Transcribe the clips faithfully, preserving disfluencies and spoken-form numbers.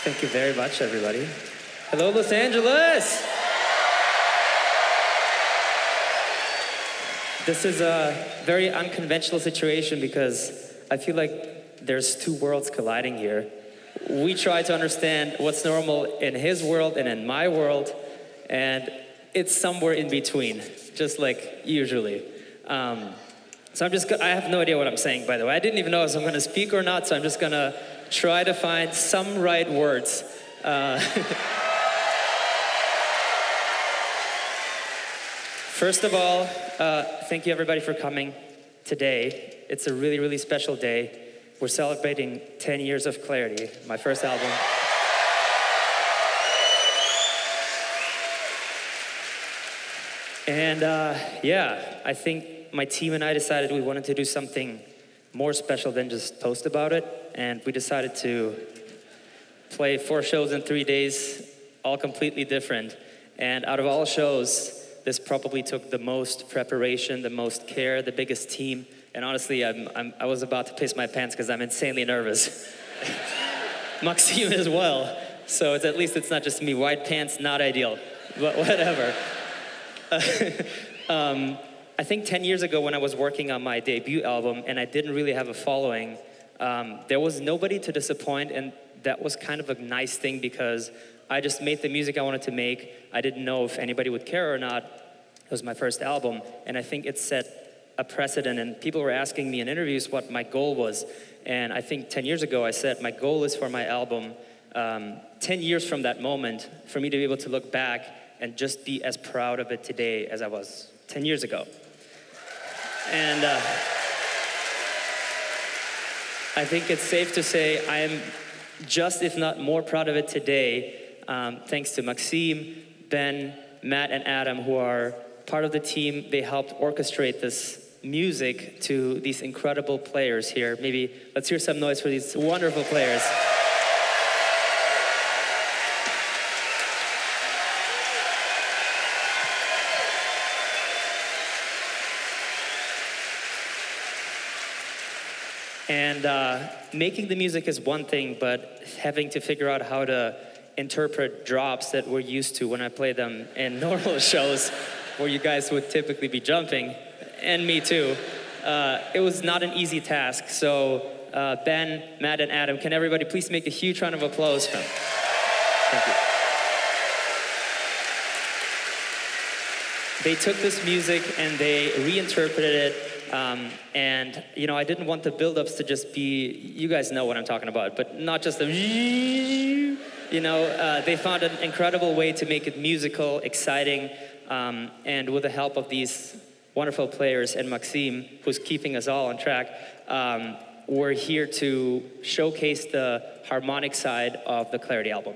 Thank you very much, everybody. Hello, Los Angeles! This is a very unconventional situation because I feel like there's two worlds colliding here. We try to understand what's normal in his world and in my world, and it's somewhere in between, just like usually. Um, so I'm just, I have no idea what I'm saying, by the way. I didn't even know if I'm gonna speak or not, so I'm just gonna try to find some right words. Uh, First of all, uh, thank you everybody for coming today. It's a really, really special day. We're celebrating ten years of Clarity, my first album. And uh, yeah, I think my team and I decided we wanted to do something more special than just post about it. And we decided to play four shows in three days, all completely different. And out of all shows, this probably took the most preparation, the most care, the biggest team. And honestly, I'm, I'm, I was about to piss my pants because I'm insanely nervous. Maxime as well. So it's, at least it's not just me. White pants, not ideal, but whatever. um, I think ten years ago when I was working on my debut album and I didn't really have a following, um, there was nobody to disappoint, and that was kind of a nice thing because I just made the music I wanted to make. I didn't know if anybody would care or not. It was my first album, and I think it set a precedent, and people were asking me in interviews what my goal was. And I think ten years ago I said, my goal is for my album, um, ten years from that moment, for me to be able to look back and just be as proud of it today as I was ten years ago. And uh, I think it's safe to say I am just, if not more proud of it today, um, thanks to Maxime, Ben, Matt, and Adam, who are part of the team. They helped orchestrate this music to these incredible players here. Maybe let's hear some noise for these wonderful players. And uh, making the music is one thing, but having to figure out how to interpret drops that we're used to when I play them in normal shows where you guys would typically be jumping, and me too, uh, it was not an easy task. So uh, Ben, Matt, and Adam, can everybody please make a huge round of applause for them? Thank you. They took this music and they reinterpreted it. Um, and, you know, I didn't want the build-ups to just be, you guys know what I'm talking about, but not just the, you know, uh, they found an incredible way to make it musical, exciting, um, and with the help of these wonderful players and Maxime, who's keeping us all on track, um, we're here to showcase the harmonic side of the Clarity album.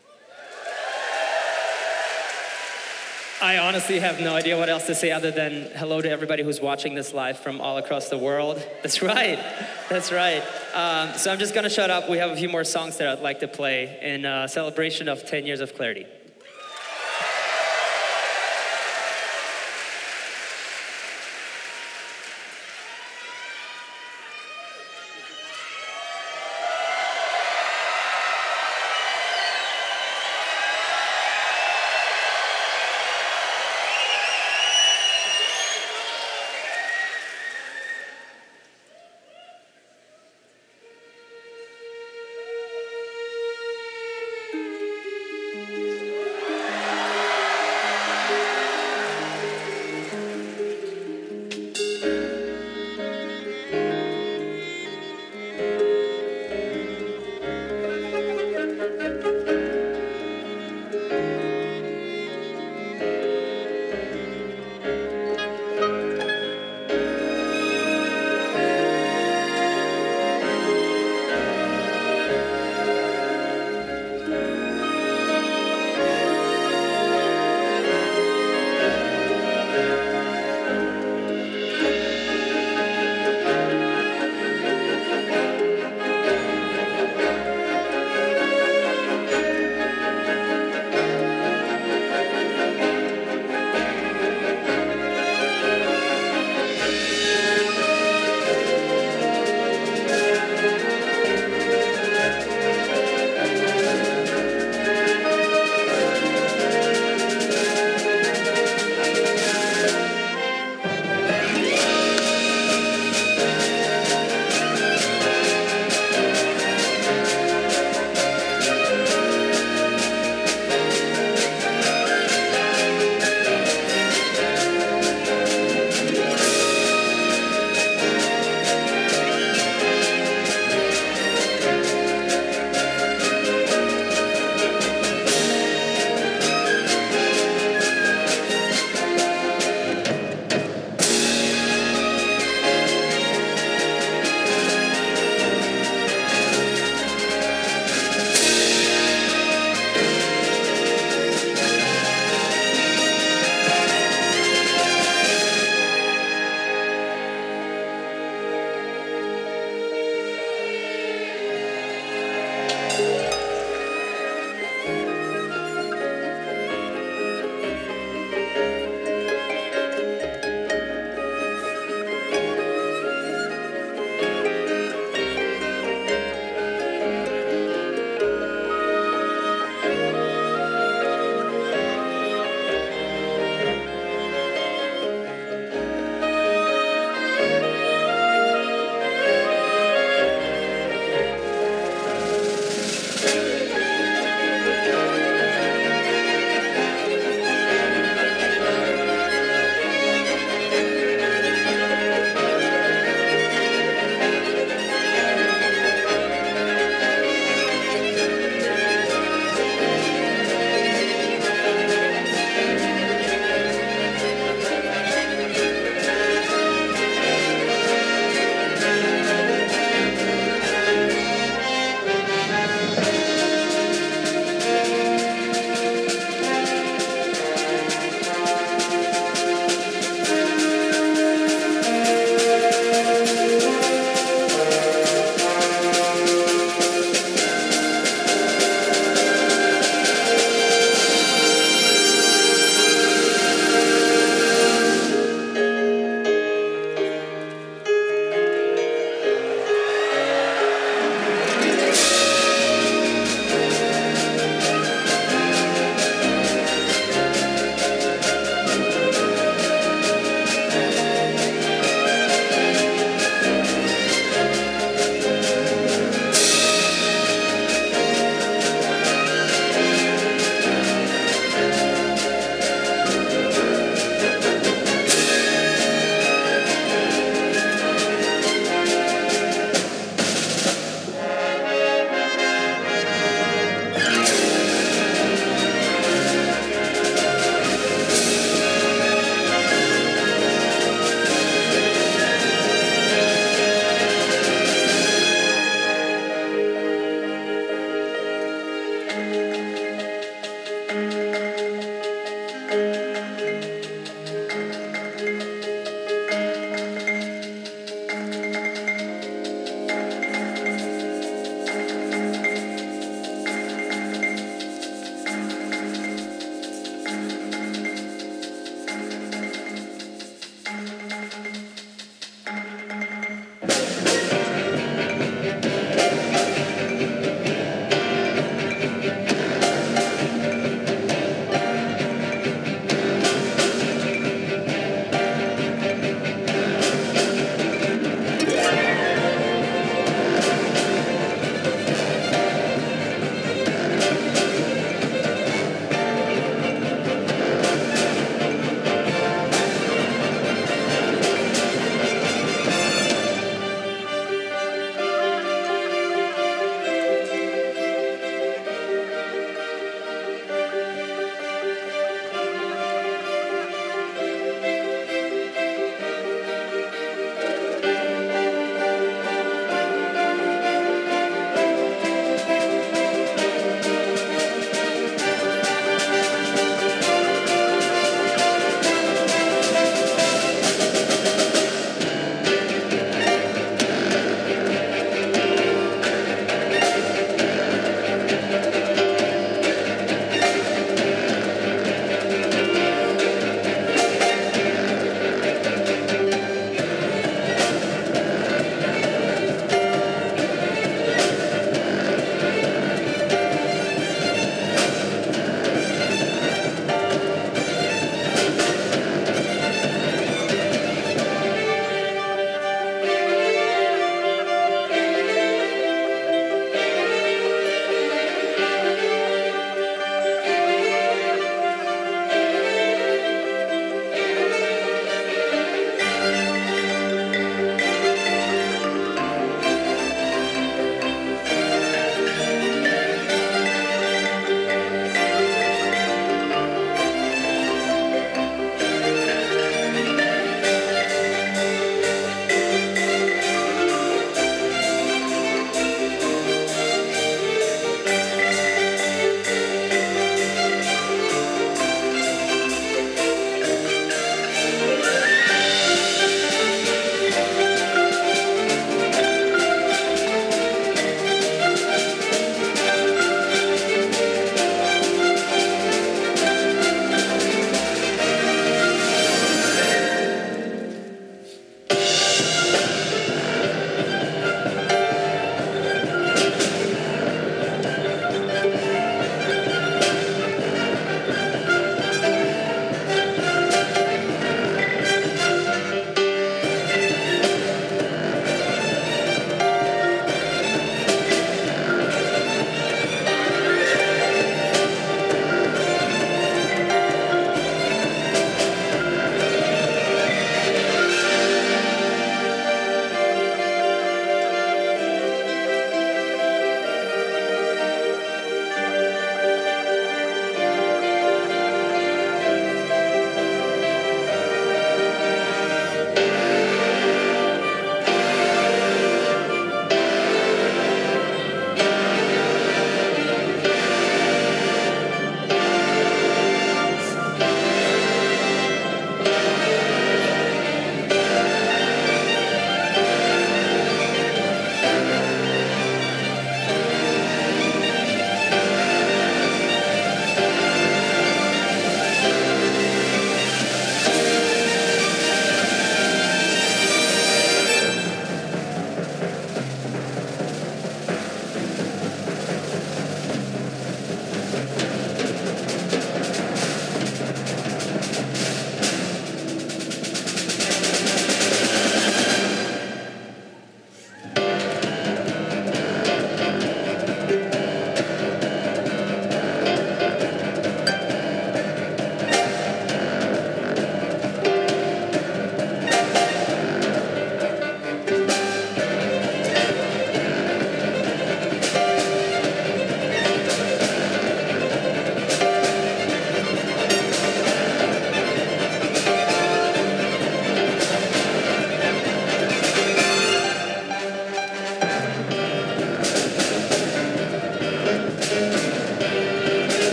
I honestly have no idea what else to say other than hello to everybody who's watching this live from all across the world. That's right, that's right. Um, so I'm just gonna shut up. We have a few more songs that I'd like to play in uh, celebration of ten years of Clarity.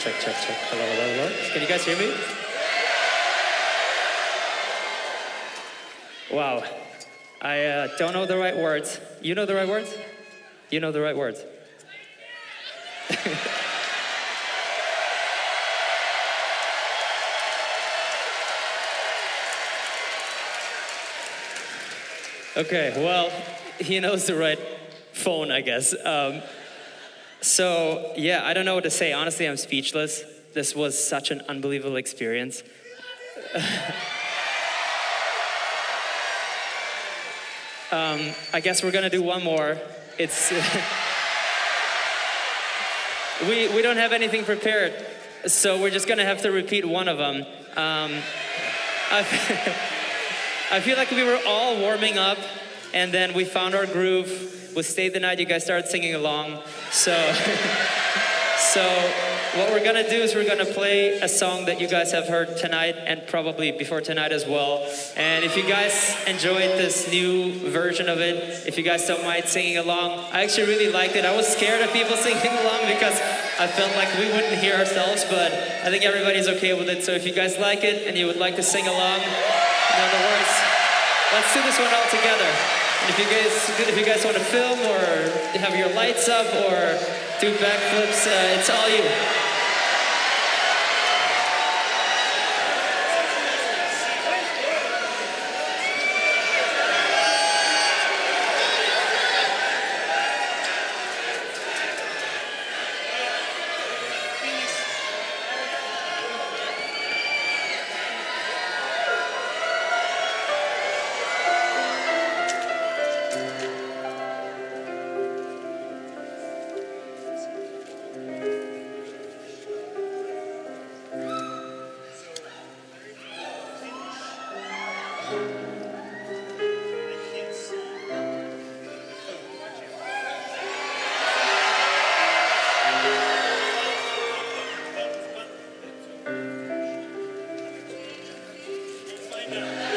check, check, check. Hello, hello, hello. Can you guys hear me? Wow. I uh, don't know the right words. You know the right words? You know the right words. Okay, well, he knows the right phone, I guess. Um, so, yeah, I don't know what to say. Honestly, I'm speechless. This was such an unbelievable experience. um, I guess we're gonna do one more. It's we we don't have anything prepared, so we're just gonna have to repeat one of them. Um, I feel like we were all warming up, and then we found our groove. We stayed the night. You guys started singing along. So, so what we're gonna do is we're gonna play a song that you guys have heard tonight and probably before tonight as well. And if you guys enjoyed this new version of it, if you guys don't mind singing along, I actually really liked it. I was scared of people singing along because I felt like we wouldn't hear ourselves, but I think everybody's okay with it. So if you guys like it and you would like to sing along, in other words, let's do this one all together. And if you guys, if you guys want to film or have your lights up or do backflips, uh, it's all you. Yeah.